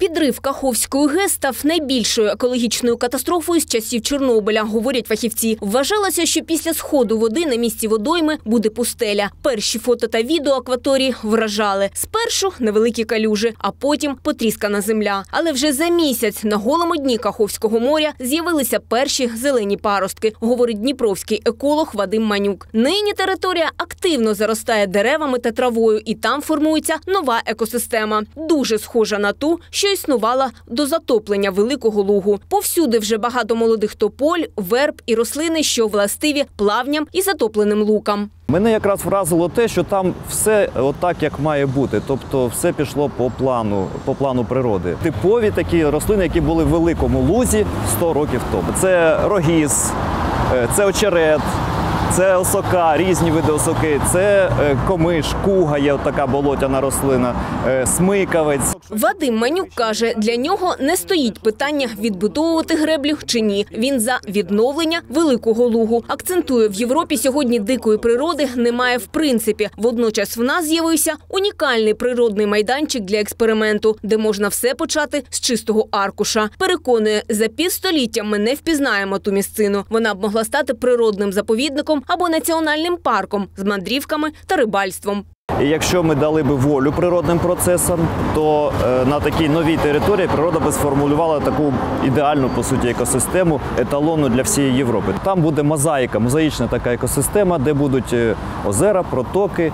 Підрив Каховської ГЕС став найбільшою екологічною катастрофою з часів Чорнобиля, говорять фахівці. Вважалося, що після сходу води на місці водойми буде пустеля. Перші фото та відео акваторії вражали. Спершу невеликі калюжі, а потім потріскана земля. Але вже за місяць на голому дні Каховського моря з'явилися перші зелені паростки, говорить дніпровський еколог Вадим Манюк. Нині територія активно заростає деревами та травою, і там формується нова екосистема. Дуже схожа на ту, що існувала до затоплення Великого Лугу. Повсюди вже багато молодих тополь, верб і рослини, що властиві плавням і затопленим лукам. Мене якраз вразило те, що там все отак, як має бути. Тобто все пішло по плану природи. Типові такі рослини, які були в Великому Лузі 100 років тому. Це рогіз, це очерет, це осока, різні види осоки, це комиш, куга є така болотяна рослина, смикавець. Вадим Манюк каже, для нього не стоїть питання відбудовувати греблю чи ні. Він за відновлення Великого Лугу. Акцентує, в Європі сьогодні дикої природи немає в принципі. Водночас в нас з'явився унікальний природний майданчик для експерименту, де можна все почати з чистого аркуша. Переконує, за півстоліття ми не впізнаємо ту місцину. Вона б могла стати природним заповідником або національним парком з мандрівками та рибальством. І якщо ми дали би волю природним процесам, то на такій новій території природа би сформулювала таку ідеальну, по суті, екосистему, еталонну для всієї Європи. Там буде мозаїка, мозаїчна така екосистема, де будуть озера, протоки,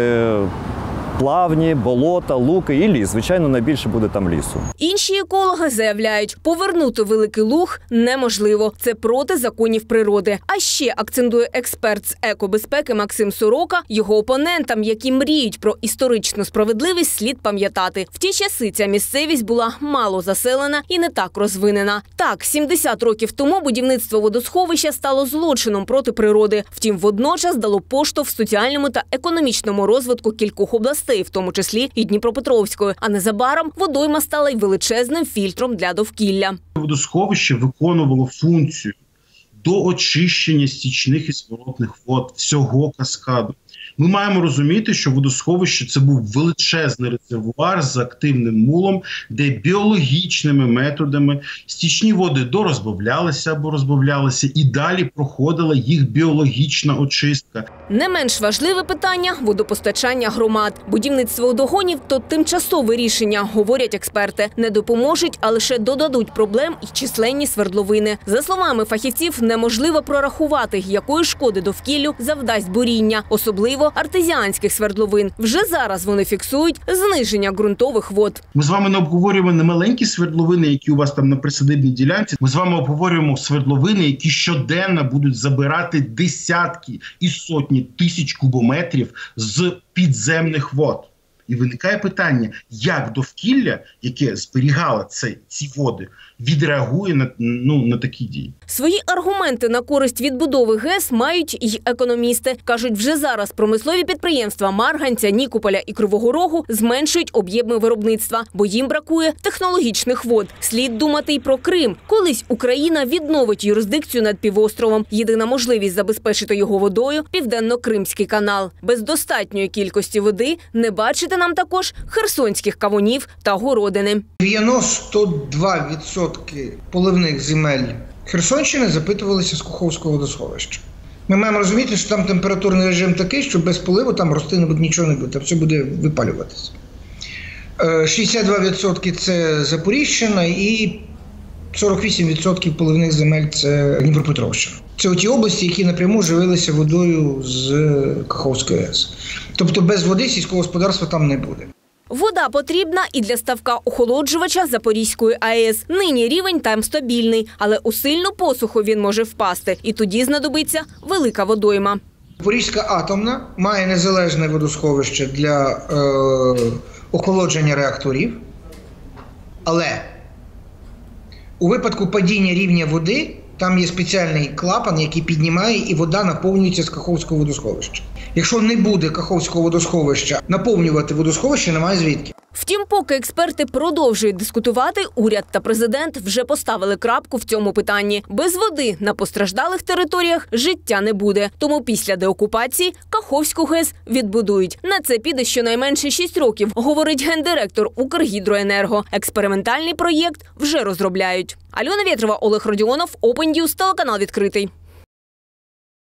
плавні, болота, луки і ліс. Звичайно, найбільше буде там лісу. Інші екологи заявляють, повернути Великий Луг неможливо. Це проти законів природи. А ще, акцентує експерт з екобезпеки Максим Сорока, його опонентам, які мріють про історичну справедливість, слід пам'ятати. В ті часи ця місцевість була мало заселена і не так розвинена. Так, 70 років тому будівництво водосховища стало злочином проти природи. Втім, водночас дало поштовх соціальному та економічному розвитку кількох областей, в тому числі і Дніпропетровської. А незабаром водойма стала й величезним фільтром для довкілля. Водосховище виконувало функцію до очищення стічних і зворотних вод всього каскаду. Ми маємо розуміти, що водосховище – це був величезний резервуар з активним мулом, де біологічними методами стічні води дорозбавлялися або розбавлялися, і далі проходила їх біологічна очистка. Не менш важливе питання – водопостачання громад. Будівництво водогонів – то тимчасове рішення, говорять експерти. Не допоможуть, а лише додадуть проблем і численні свердловини. За словами фахівців, неможливо прорахувати, якої шкоди довкіллю завдасть буріння, особливо артезіанських свердловин. Вже зараз вони фіксують зниження ґрунтових вод. Ми з вами не обговорюємо не маленькі свердловини, які у вас там на присадибній ділянці. Ми з вами обговорюємо свердловини, які щоденно будуть забирати десятки і сотні тисяч кубометрів з підземних вод. І виникає питання, як довкілля, яке зберігало ці води, відреагує на такі дії. Свої аргументи на користь відбудови ГЕС мають й економісти. Кажуть, вже зараз промислові підприємства Марганця, Нікополя і Кривого Рогу зменшують об'єми виробництва, бо їм бракує технологічних вод. Слід думати й про Крим. Колись Україна відновить юрисдикцію над півостровом. Єдина можливість забезпечити його водою – Південно-Кримський канал. Без достатньої кількості води не бачити нам також херсонських кавунів та городини. 92% поливних земель Херсонщини запитувалися з Каховського водосховища. Ми маємо розуміти, що там температурний режим такий, що без поливу там рости не буде, нічого не буде, все буде випалюватися. 62% – це Запоріжжя і 48% поливних земель – це Дніпропетровщина. Це ті області, які напряму живилися водою з Каховської ГЕС. Тобто без води сільського господарства там не буде. Вода потрібна і для ставка охолоджувача Запорізької АЕС. Нині рівень там стабільний, але у сильну посуху він може впасти. І тоді знадобиться велика водойма. Запорізька атомна має незалежне водосховище для охолодження реакторів, але у випадку падіння рівня води там є спеціальний клапан, який піднімає, і вода наповнюється з Каховського водосховища. Якщо не буде Каховського водосховища, наповнювати водосховище немає звідки. Втім, поки експерти продовжують дискутувати, уряд та президент вже поставили крапку в цьому питанні. Без води на постраждалих територіях життя не буде. Тому після деокупації Каховську ГЕС відбудують. На це піде щонайменше 6 років, говорить гендиректор Укргідроенерго. Експериментальний проєкт вже розробляють. Альона Вєтрова, Олег Родіонов, Open News, телеканал «Відкритий».